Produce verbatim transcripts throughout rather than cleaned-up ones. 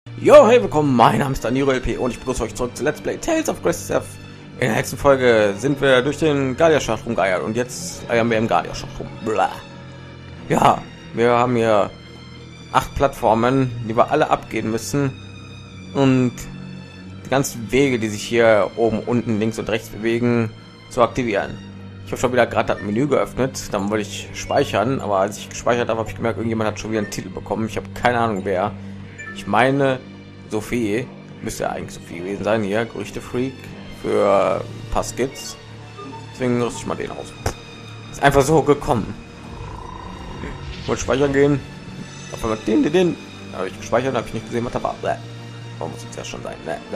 Jo, hey, willkommen, mein Name ist Danilo L P und ich begrüße euch zurück zu Let's Play Tales of Grace. In der letzten Folge sind wir durch den Gallia-Schacht rumgeeiert und jetzt eiern wir im Gallia-Schacht rum. Blah. Ja, wir haben hier acht Plattformen, die wir alle abgehen müssen und die ganzen Wege, die sich hier oben, unten, links und rechts bewegen, zu aktivieren. Ich habe schon wieder gerade das Menü geöffnet, dann wollte ich speichern, aber als ich gespeichert habe, habe ich gemerkt, irgendjemand hat schon wieder einen Titel bekommen. Ich habe keine Ahnung wer. Ich meine, Sophie müsste ja eigentlich Sophie gewesen sein. Hier, Gerüchte-Freak für ein paar Skits. Deswegen rüste ich mal den aus. Ist einfach so gekommen. Ich wollte speichern gehen. Auf einmal den, den, den. Habe ich gespeichert, habe ich nicht gesehen, was da war. Warum muss es ja schon sein?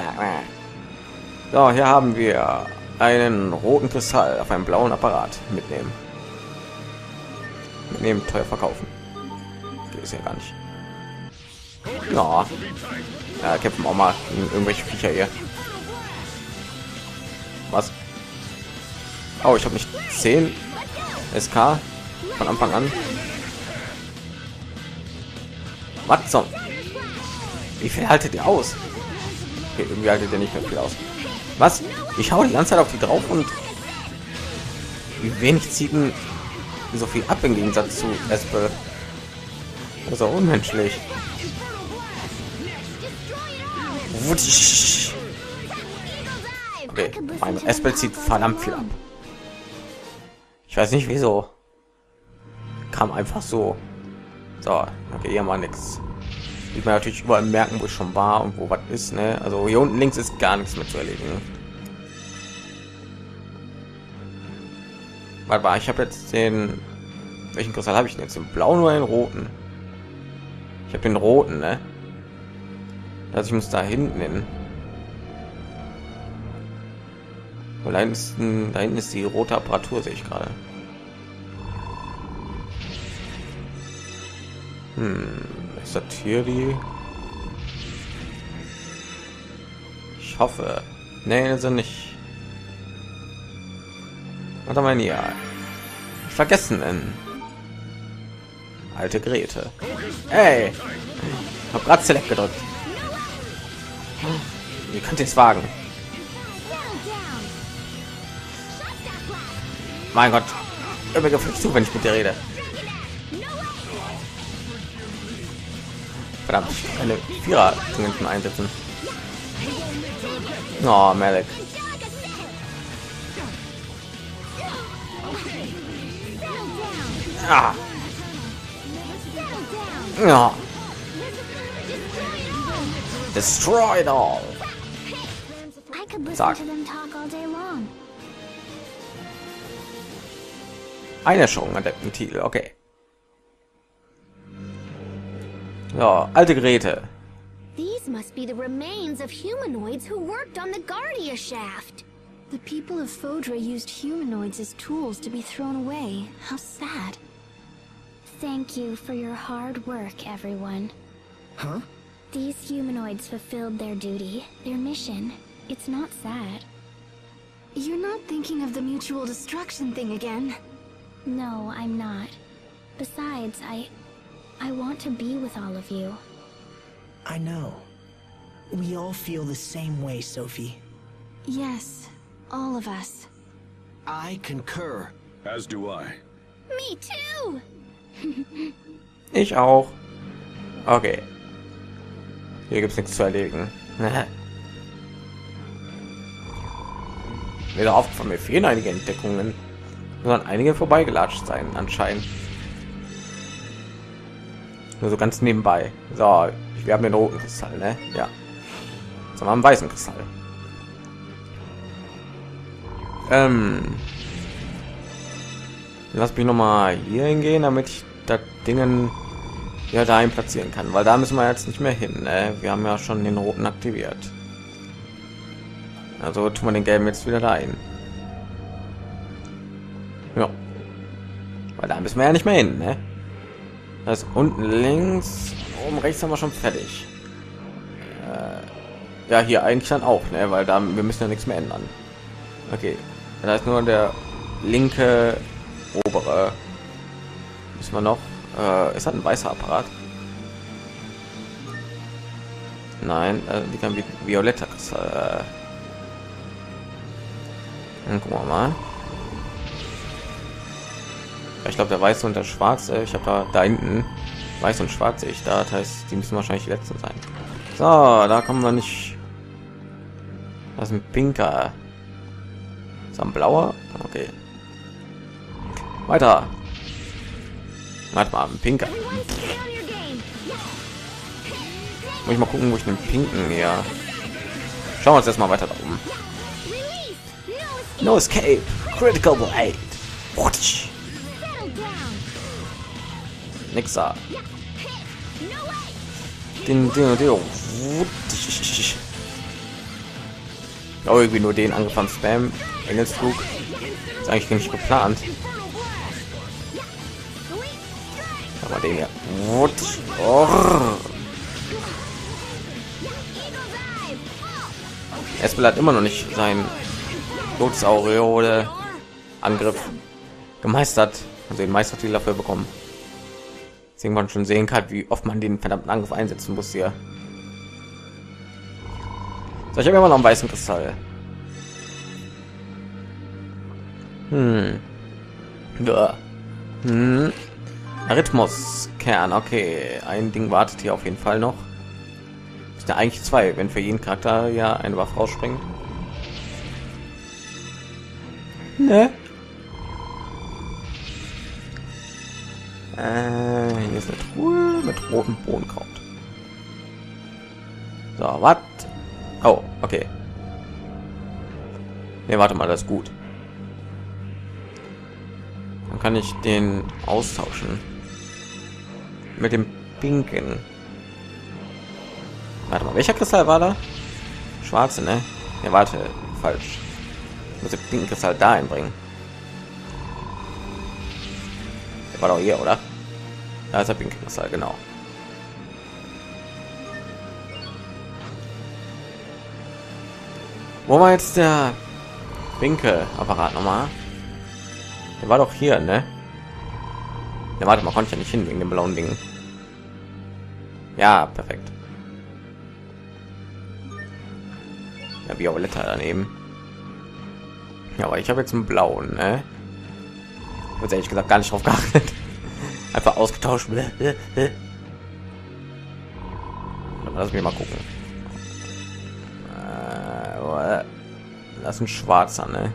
So, hier haben wir einen roten Kristall auf einem blauen Apparat mitnehmen. Mitnehmen, teuer verkaufen. Okay, ist ja gar nicht. Ja, ja, kämpfen auch mal gegen irgendwelche Viecher hier. Was? Oh, ich habe nicht zehn S K von Anfang an. Was so? Wie viel haltet ihr aus? Okay, irgendwie haltet ihr nicht mehr viel aus. Was? Ich hau die ganze Zeit auf die drauf und wie wenig zieht denn so viel ab im Gegensatz zu Espel. Das ist auch unmenschlich. Okay, mein Espel zieht verdammt viel ab. Ich weiß nicht wieso. Kam einfach so. So, okay, hier mal nichts. Ich mir natürlich überall merken, wo ich schon war und wo was ist, ne? Also hier unten links ist gar nichts mehr zu erledigen. Warte mal, ich habe jetzt den. Welchen Kristall habe ich denn jetzt? Den blauen oder den roten? Ich habe den roten, ne? Also ich muss da hinten hin. Und da hinten ist, da hinten ist die rote Apparatur, sehe ich gerade. Hm, ist das hier die? Ich hoffe. Nee, sind nicht. Was haben wir hier? Vergessen denn. Alte Grete. Ey, ich habe gerade Select gedrückt. Ihr könnt es wagen. Mein Gott, mir gefällt zu, wenn ich mit dir rede. Verdammt, eine Vierer zum einsetzen. Oh, Malik. Ja. Ja. Destroy it all. Sag. Eine Schon an dem Titel, okay. Ja, alte Geräte. These must be the remains of humanoids who worked on the Guardia shaft. The people of Fodra used humanoids as tools to be thrown away. How sad. Thank you for your hard work, everyone. Huh? These humanoids fulfilled their duty, their mission. It's not sad. You're not thinking of the mutual destruction thing again? No, I'm not. Besides, I... I want to be with all of you. I know. We all feel the same way, Sophie. Yes, all of us. I concur. As do I. Me too! Ich auch. Okay. Hier gibt es nichts zu erledigen. Wieder auf von mir fehlen einige Entdeckungen. Sondern einige vorbeigelatscht sein anscheinend. Nur so ganz nebenbei. So, wir haben den roten Kristall, ne? Ja. Jetzt haben wir einen weißen Kristall. Ähm. Lass mich noch mal hier hingehen, damit ich das Dingen ja dahin platzieren kann, weil da müssen wir jetzt nicht mehr hin. Ne? Wir haben ja schon den roten aktiviert. Also tun wir den gelben jetzt wieder dahin. Ja. Weil da müssen wir ja nicht mehr hin, ne? Das unten links, oben rechts haben wir schon fertig. Äh, ja, hier eigentlich dann auch, ne? Weil da wir müssen ja nichts mehr ändern. Okay, da ist nur der linke obere. Müssen wir noch? Äh, ist das ein weißer Apparat? Nein, äh, die kann wie violetter Kristall. Dann gucken wir mal. Ich glaube, der weiße und der schwarze. Ich habe da da hinten weiß und schwarz sehe ich da. Das heißt, die müssen wahrscheinlich die letzten sein. So, da kommen wir nicht. Das ist ein pinker. Ist ein blauer. Okay. Weiter. Warte mal, ein pinker. Muss ich mal gucken, wo ich den pinken hier. Schauen wir uns erstmal weiter da oben. No escape. Critical blade. Nix da. Den, den, den. Oh, irgendwie nur den angefangen spam. Engelsflug. Ist eigentlich nicht geplant. Aber den ja. Oh. Espel hat immer noch nicht sein Lotus-Aureole Angriff gemeistert, also den Meistertitel dafür bekommen. Deswegen man schon sehen kann, wie oft man den verdammten Angriff einsetzen muss hier. So, ich habe immer noch einen weißen Kristall. Hm. Ja. Hm. Rhythmuskern, okay. Ein Ding wartet hier auf jeden Fall noch. Ist ja eigentlich zwei, wenn für jeden Charakter ja eine Waffe rausspringt. Ne? Äh, hier ist eine Truhe mit rotem Bohnenkraut. So, was? Oh, okay. Ne, warte mal, das ist gut. Dann kann ich den austauschen mit dem pinken. Warte mal, welcher Kristall war da? Schwarze, ne? Ja, warte, falsch. Ich muss den pinken Kristall da einbringen. Der war doch hier, oder? Da ist der pinke Kristall, genau. Wo war jetzt der pinke Apparat nochmal? Der war doch hier, ne? Ja, warte mal, konnte ich ja nicht hin wegen dem blauen Ding. Ja, perfekt. Ja, Violetta daneben. Ja, aber ich habe jetzt einen blauen, ne? Ich habe ehrlich gesagt gar nicht drauf geachtet. Einfach ausgetauscht. Lass mich mal gucken. Äh, das ist ein schwarzer, ne?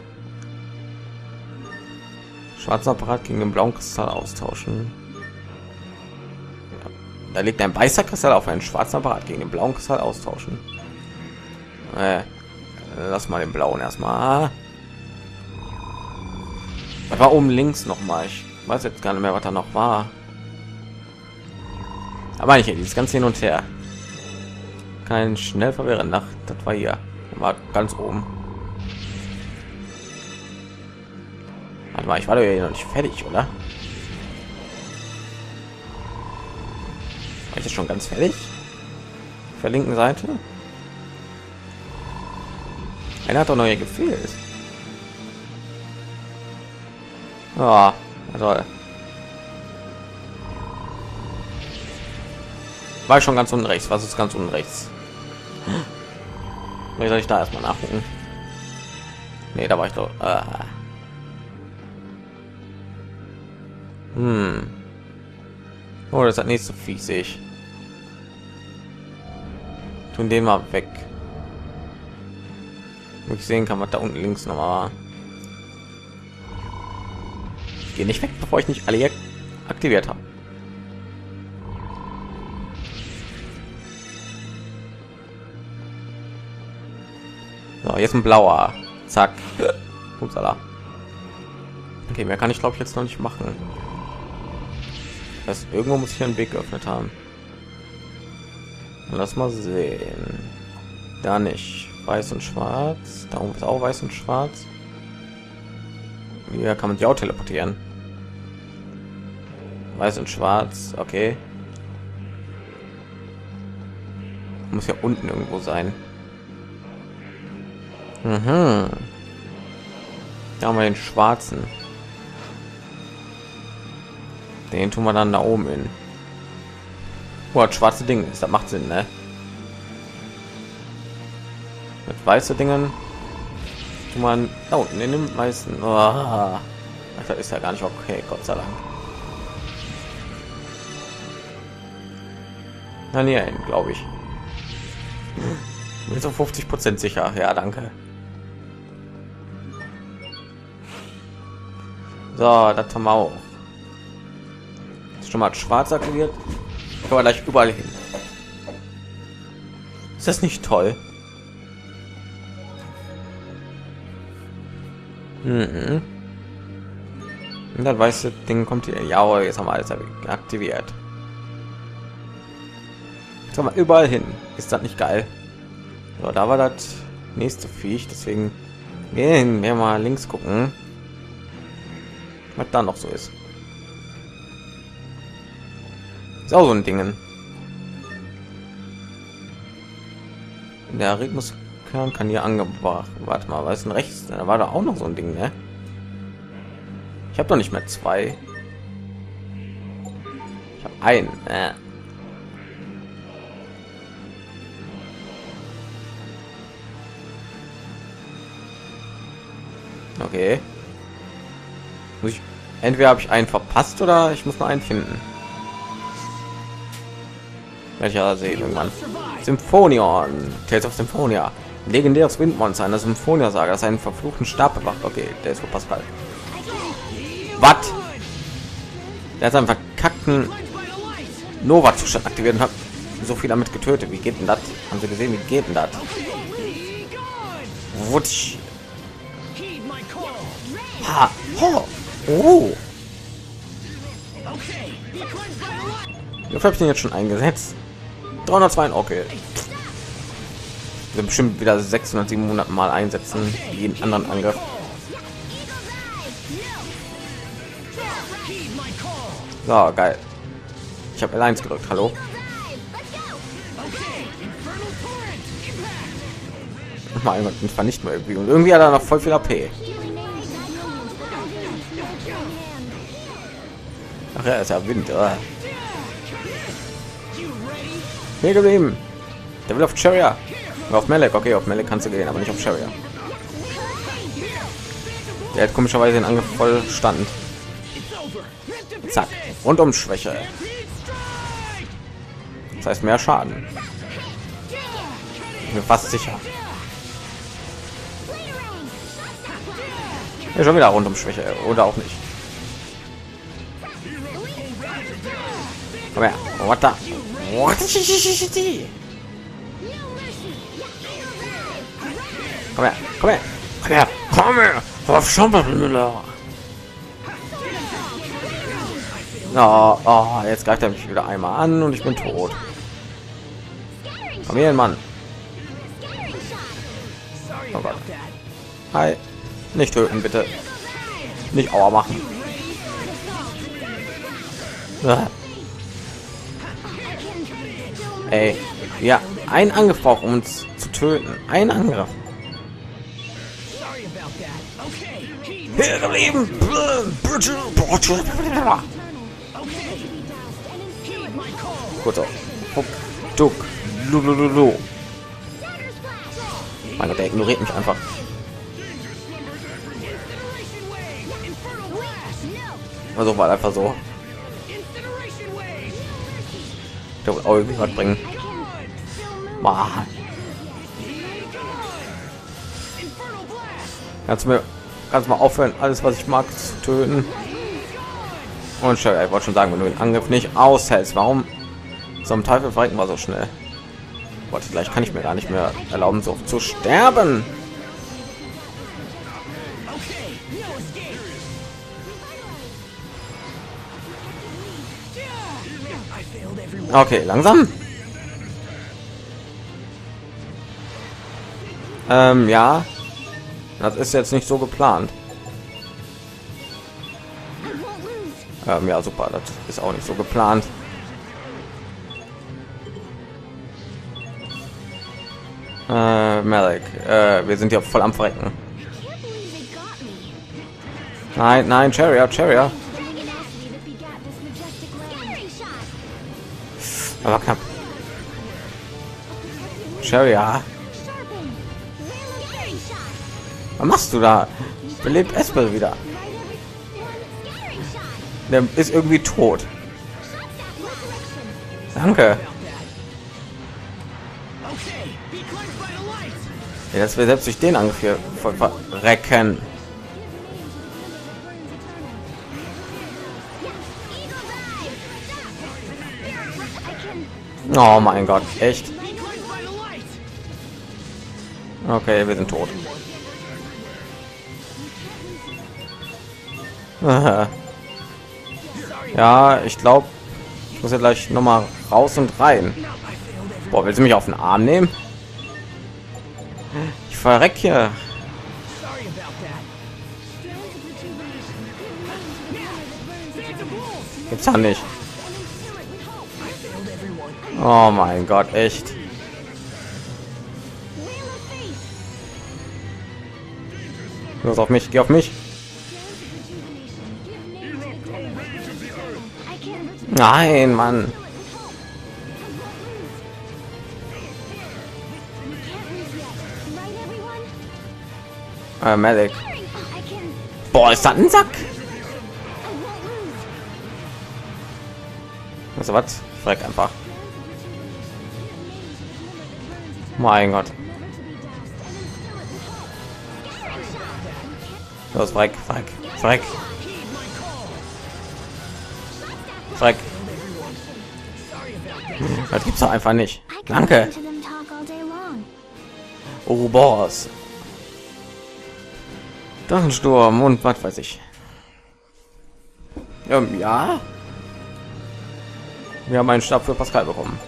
Schwarzer Apparat gegen den blauen Kristall austauschen. Ja, da liegt ein weißer Kristall auf einen schwarzen Apparat gegen den blauen Kristall austauschen. Äh, lass mal den blauen erstmal. Das war oben links noch mal. Ich weiß jetzt gar nicht mehr, was da noch war. Aber ich hier dieses ganze hin und her. Kein schnell verwirren. Nach, das war hier. War ganz oben. Warte mal, ich war doch hier noch nicht fertig, oder? War ich jetzt schon ganz fertig? Auf der linken Seite. Einer hat doch noch hier gefehlt. Ja, toll. War ich schon ganz unten rechts. Was ist ganz unten rechts? Wie soll ich da erstmal nachgucken? Nee, da war ich doch. Äh. Hm. Oh, das hat nicht so fies, sehe ich. Tun den mal weg. Wo ich sehen kann, was da unten links noch war. Ich gehe nicht weg, bevor ich nicht alle aktiviert habe. So, jetzt ein blauer. Zack. Upsala. Okay, mehr kann ich glaube ich jetzt noch nicht machen. Das irgendwo muss ich einen Weg geöffnet haben. Lass mal sehen. Da nicht. Weiß und schwarz. Da oben ist auch weiß und schwarz. Hier kann man die auch teleportieren. Weiß und schwarz. Okay. Muss ja unten irgendwo sein. Mhm. Da haben wir den schwarzen. Den tun wir dann da oben hin. Oh, das schwarze Ding ist, das macht Sinn, ne? Mit weiße Dingen. Tu man da unten in dem weißen. Oh, das ist ja gar nicht okay, Gott sei Dank. Na nee, glaube ich. Bin so fünfzig Prozent sicher. Ja, danke. So, das haben wir auch. Ist schon mal schwarz aktiviert. Kann man gleich überall hin. Ist das nicht toll? Mhm. Und das weiße Ding kommt hier. Ja, jetzt haben wir alles aktiviert. Jetzt haben wir überall hin. Ist das nicht geil? So, da war das nächste Viech. Deswegen gehen wir mal links gucken, was da noch so ist. Ist auch so ein Dingen. Der Rhythmuskern kann hier angebracht. Warte mal, was ist denn rechts? Da war da auch noch so ein Ding, ne? Ich habe doch nicht mehr zwei. Ich habe einen. Äh. Okay. Muss ich, entweder habe ich einen verpasst oder ich muss noch einen finden. Werde ich ja sehen irgendwann. Symphonion, Tales of Symphonia, legendäres Windmonster einer Symphonia-Saga, das einen verfluchten Stab bewacht. Okay, der ist verpasst halt. Was? Der hat seinen verkackten Nova-Zustand aktiviert und hat so viel damit getötet. Wie geht denn das? Haben Sie gesehen? Wie geht denn das? Wutsch. Ha. Oh. Oh. Wie habe ich den jetzt schon eingesetzt? dreihundertzwei. Okay. Wir bestimmt wieder sechshundert, siebenhundert Mal einsetzen, wie jeden anderen Angriff. So, geil. Ich habe L eins gedrückt. Hallo. Mal einmal vernichten wir irgendwie und irgendwie hat er noch voll viel A P. Ach ja, ist ja Wind. Oder? Hier geblieben. Der will auf Cheria. Auf Melek. Okay, auf Melek kannst du gehen, aber nicht auf Cheria. Der hat komischerweise den Angriff voll stand. Zack. Rundum Schwäche. Das heißt mehr Schaden. Ich bin fast sicher. Ja, schon wieder rundum Schwäche oder auch nicht. Komm her. What the? Komm her, komm her, komm her, komm her, auf Schompermüller. Oh, oh, jetzt greift er mich wieder einmal an und ich bin tot. Komm her, Mann. Oh Gott. Hi. Nicht töten, bitte. Nicht Aua machen. Ah. Ey, ja, ein Angriff braucht, um uns zu töten. Ein Angriff. Hier geblieben. Gut so. Duck. Lulululu. Mein Gott, der ignoriert mich einfach. Also war einfach so. Der wird auch irgendwie was bringen. Mann. Kannst du mir kannst du mal aufhören, alles was ich mag zu töten? Und ich wollte schon sagen, wenn du den Angriff nicht aushältst, warum zum Teufel verrecken wir so schnell? Gott, vielleicht kann ich mir gar nicht mehr erlauben, so zu sterben. Okay, langsam. Ähm, ja. Das ist jetzt nicht so geplant. Ähm, ja, super. Das ist auch nicht so geplant. Äh, Merrick, äh, wir sind ja voll am Verrecken. Nein, nein, Cheria, Cheria. Aber knapp. Cheria. Was machst du da? Belebt Espel wieder. Der ist irgendwie tot. Danke. Ja, dass wir selbst durch den Angriff hier voll verrecken. Oh mein Gott, echt? Okay, wir sind tot. Ja, ich glaube, ich muss ja gleich noch mal raus und rein. Boah, willst du mich auf den Arm nehmen? Ich verreck hier. Gibt's ja nicht. Oh mein Gott, echt. Los auf mich, geh auf mich. Nein, Mann. Äh, Medic. Boah, ist das ein Sack? Also was? Freck einfach. Mein Gott. Los, Freck, Freck, Freck. Freck. Das gibt's doch einfach nicht. Danke. Oh, Boss. Drachensturm und was weiß ich. Ähm, ja. Wir haben einen Stab für Pascal bekommen.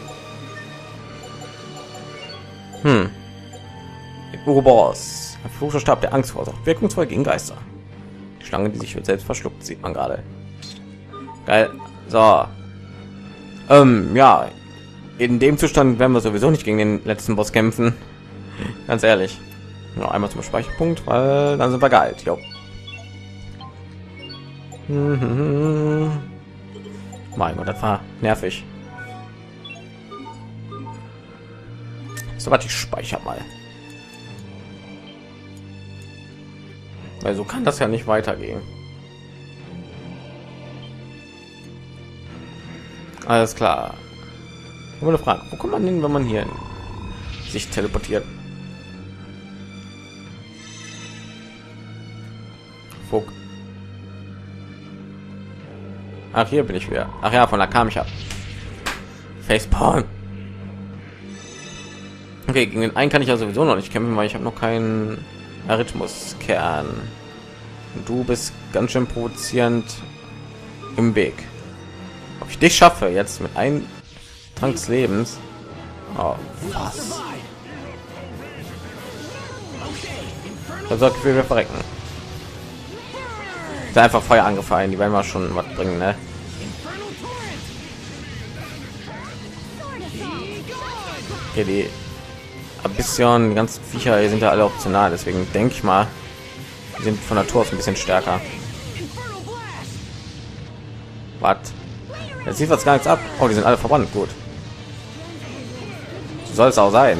Hm. Uroboros. Ein verfluchter Stab der Angst verursacht. Wirkungsvoll gegen Geister. Die Schlange, die sich wird selbst verschluckt, sieht man gerade. Geil. So. Ähm, ja. In dem Zustand werden wir sowieso nicht gegen den letzten Boss kämpfen. Ganz ehrlich. Noch einmal zum Speicherpunkt, weil dann sind wir geheilt. Jo. Mein Gott, das war nervig. So, warte, ich speichere mal. Weil so kann das ja nicht weitergehen. Alles klar. Nur eine Frage, wo kommt man hin, wenn man hier sich teleportiert? Fuck. Ach, hier bin ich wieder. Ach ja, von da kam ich ab. Facepalm. Okay, gegen den einen kann ich ja sowieso noch nicht kämpfen, weil ich habe noch keinen Arrhythmuskern. Du bist ganz schön provozierend im Weg. Ob ich dich schaffe jetzt mit einem Trank des Lebens? Oh, was? Das sagt, wir verrecken. Ist einfach Feuer angefallen, die werden wir schon was bringen, ne? Okay, die Abyssion, die ganzen Viecher hier sind ja alle optional, deswegen denke ich mal, die sind von Natur aus ein bisschen stärker. Was? Jetzt sieht was gar nichts ab. Oh, die sind alle verbannt, gut. Soll es auch sein.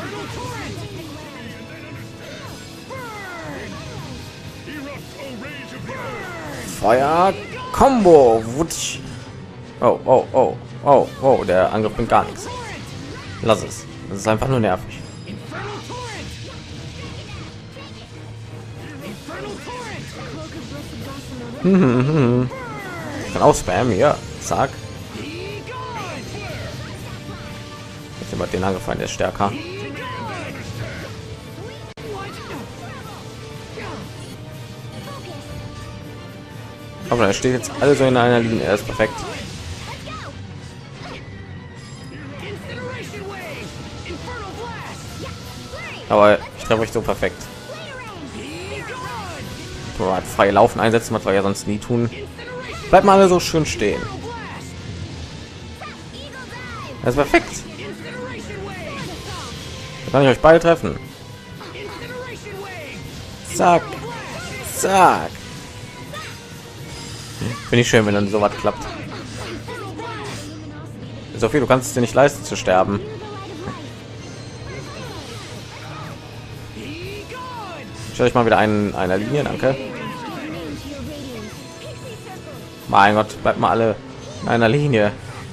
Feuer Combo. Wutsch. Oh, oh, oh, oh, oh, der Angriff bringt gar nichts. Lass es. Das ist einfach nur nervig. Ich kann auch spammen, ja. Zack. Jetzt immer den angefallen, der ist stärker. Aber er steht jetzt alle so in einer Linie, er ist perfekt. Aber ich treffe euch so perfekt. So, freie Laufen einsetzen, was wir ja sonst nie tun. Bleibt mal alle so schön stehen. Das ist perfekt. Da kann ich euch beide treffen. Zack. Zack. Finde ich schön, wenn dann so was klappt. Sophie, du kannst es dir nicht leisten zu sterben. Stell ich mal wieder einen einer Linie, danke. Mein Gott, bleibt mal alle in einer Linie.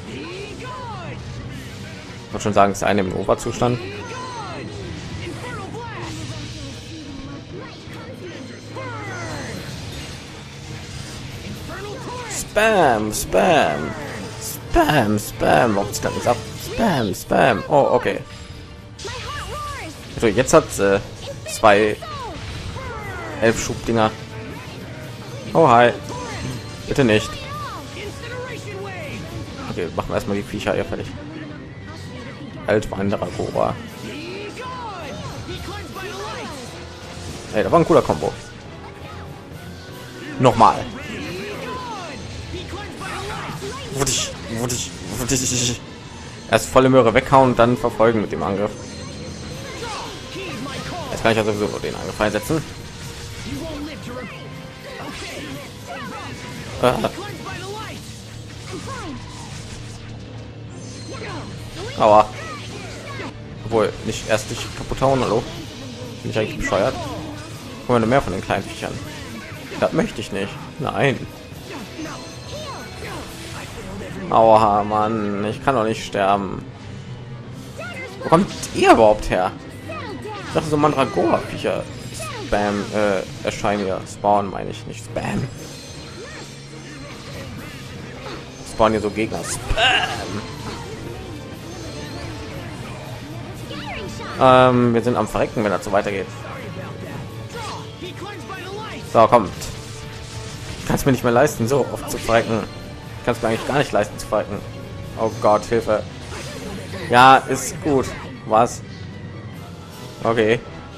Ich würde schon sagen, es ist eine im Oberzustand. Spam, Spam, Spam, Spam. Warum zieht das nicht ab? Spam, Spam. Oh, okay. Also jetzt hat äh, zwei elf Schubdinger. Oh hi. Bitte nicht. Okay, machen wir erstmal die Viecher hier fertig. Altwanderer Cobra. Hey, da war ein cooler Combo. Nochmal. Wurde ich, wurde ich, wurde ich. Erst volle Möhre weghauen und dann verfolgen mit dem Angriff. Jetzt kann ich ja sowieso den Angriff einsetzen. Ah. Aua. Obwohl, nicht erst dich kaputt hauen, hallo? Bin ich eigentlich bescheuert? Wollen wir mehr von den kleinen Viechern? Das möchte ich nicht. Nein. Aua, Mann. Ich kann doch nicht sterben. Wo kommt ihr überhaupt her? Ich dachte, so Mandragora-Viecher Spam äh, erscheinen ja. Spawn meine ich nicht. Spam. Spawn hier so Gegner. Spam. Ähm, wir sind am Verrecken, wenn das so weitergeht. So, kommt. Ich kann es mir nicht mehr leisten, so oft zu verrecken. Ich kann es mir eigentlich gar nicht leisten zu verrecken. Oh Gott, Hilfe. Ja, ist gut. Was? Okay.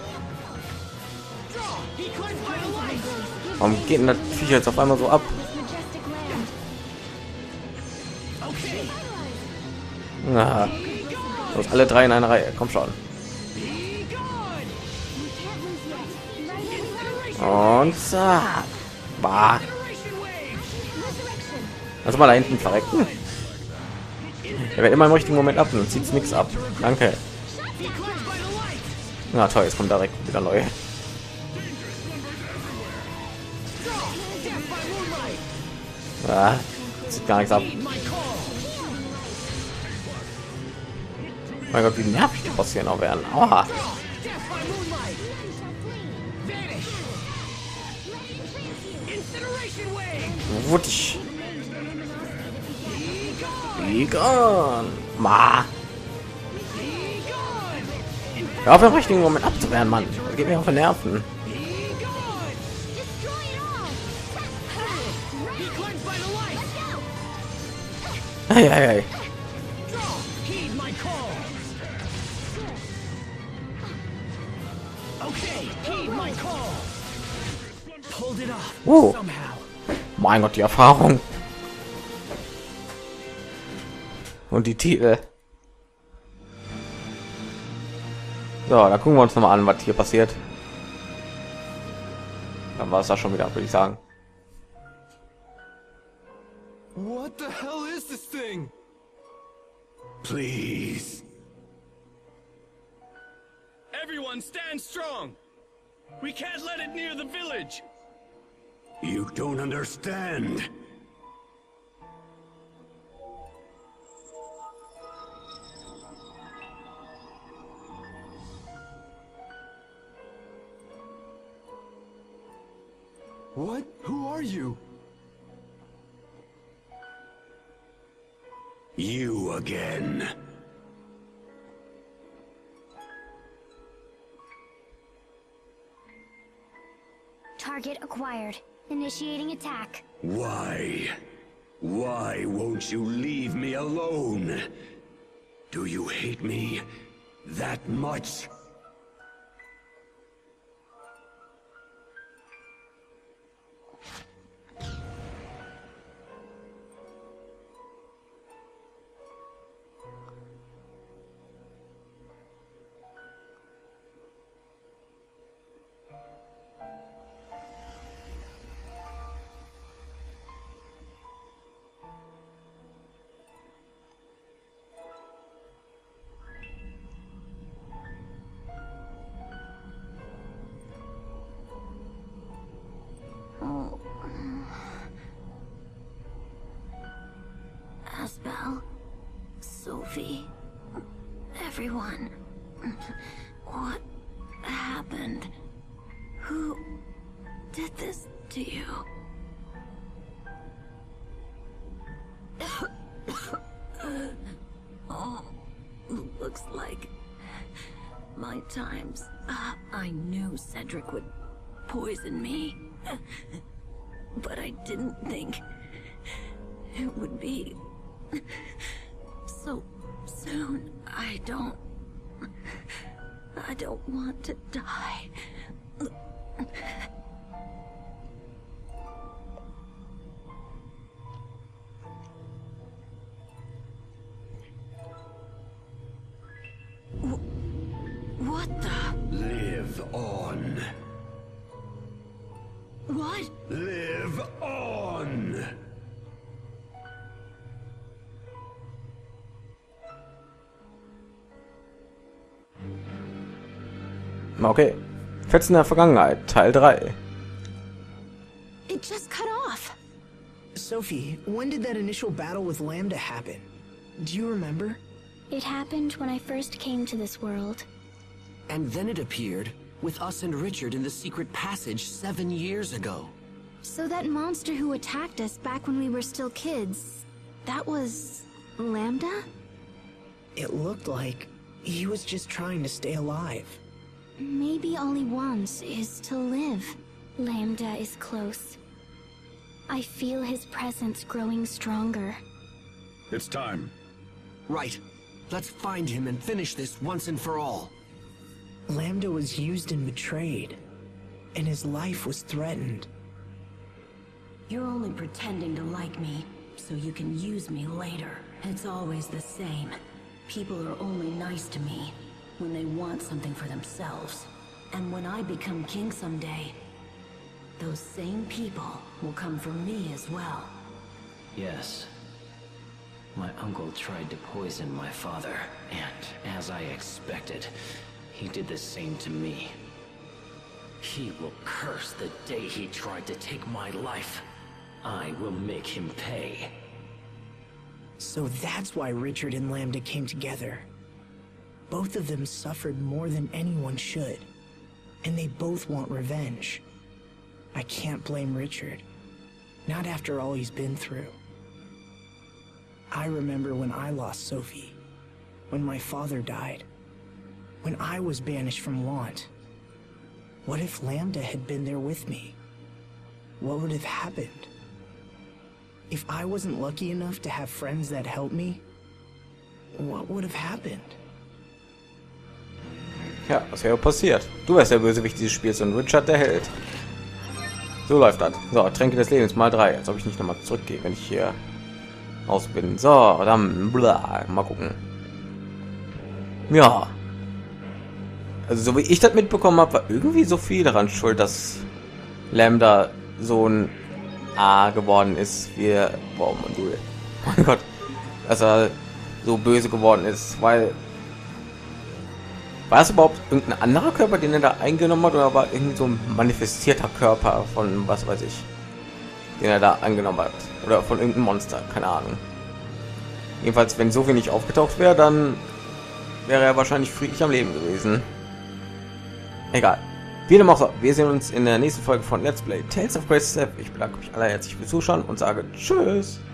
Warum geht denn das Viech jetzt auf einmal so ab? Na, los, alle drei in einer Reihe. Komm schon. Und zack. Bah. Also mal da hinten verrecken. Er wird immer im richtigen Moment ab und zieht nichts ab. Danke. Na toll, jetzt kommt direkt wieder neu. Ah, sieht gar nichts ab. Mein Gott, wie nervig die Boss hier noch werden. Aua. Wutsch. Egon. Ma. Ja, auf den richtigen Moment abzuwehren, Mann. Das geht mir auf den Nerven. Hey, hey, hey. Oh. Mein Gott, die Erfahrung. Und die Titel. So, da gucken wir uns noch mal an, was hier passiert. Dann war es da schon wieder, würde ich sagen. What the hell is this thing? Please. Everyone stand strong. We can't let it near the village. You don't understand. What? Who are you? You again. Target acquired. Initiating attack. Why? Why won't you leave me alone? Do you hate me that much? everyone? What happened? Who did this to you? Oh, looks like my time's up. I knew Cedric would poison me, but I didn't think it would be so soon. I don't... I don't want to die. What the? Live on. What? Live on! Okay. Fetzen der Vergangenheit, Teil drei. It just cut off. Sophie, when did that initial battle with Lambda happen? Do you remember? It happened when I first came to this world. And then it appeared with us and Richard in the secret passage seven years ago. So that monster who attacked us back when we were still kids, that was Lambda? It looked like he was just trying to stay alive. Maybe all he wants is to live. Lambda is close. I feel his presence growing stronger. It's time. Right. Let's find him and finish this once and for all. Lambda was used and betrayed, and his life was threatened. You're only pretending to like me, so you can use me later. It's always the same. People are only nice to me when they want something for themselves. And when I become king someday, those same people will come for me as well. Yes. My uncle tried to poison my father, and as I expected, he did the same to me. He will curse the day he tried to take my life. I will make him pay. So that's why Richard and Lambda came together. Both of them suffered more than anyone should, and they both want revenge. I can't blame Richard, not after all he's been through. I remember when I lost Sophie, when my father died, when I was banished from Want. What if Lambda had been there with me? What would have happened? If I wasn't lucky enough to have friends that helped me, what would have happened? Ja, was wäre passiert? Du wärst der Bösewicht dieses Spiels und Richard der Held. So läuft das. So, Tränke des Lebens mal drei. Als ob ich nicht noch mal zurückgehe, wenn ich hier aus bin. So, dann bla, mal gucken. Ja. Also so wie ich das mitbekommen habe, war irgendwie so viel daran schuld, dass Lambda so ein A geworden ist, wie wow, Modul. Mein Gott, dass er so böse geworden ist, weil war es überhaupt irgendein anderer Körper, den er da eingenommen hat, oder war irgendwie so ein manifestierter Körper von was weiß ich, den er da angenommen hat, oder von irgendeinem Monster, keine Ahnung. Jedenfalls, wenn so wenig aufgetaucht wäre, dann wäre er wahrscheinlich friedlich am Leben gewesen. Egal. Wie dem auch so, wir sehen uns in der nächsten Folge von Let's Play Tales of Grace. Ich bedanke mich alle herzlich fürs Zuschauen und sage Tschüss.